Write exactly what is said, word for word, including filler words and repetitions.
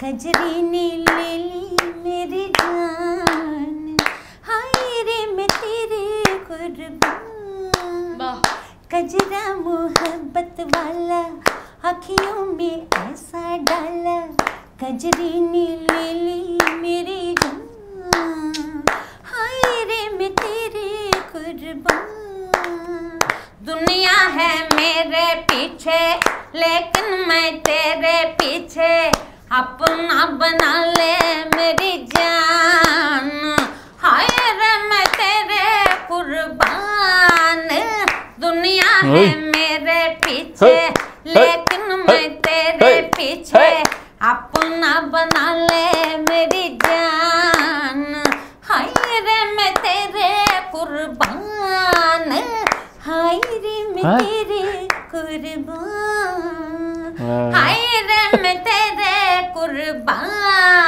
कजरी ने ले ली मेरी जान, हाय रे मैं तेरे कुर्बान। कजरा मोहब्बत वाला आँखियों में ऐसा डाला, कजरी ने ले ली मेरी जान, हाय रे मैं तेरे कुर्बान। दुनिया है मेरे पीछे लेकिन मैं तेरे पीछे, अपना बना ले मेरी जान, हाय रे मैं तेरे कुर्बान। दुनिया है मेरे पीछे लेकिन मैं तेरे पीछे, अपना बना ले मेरी जान, हाय रे मैं तेरे कुर्बान, हाय रे मैं तेरे कुर्बान, हाय रे मैं तेरे कुर्बान।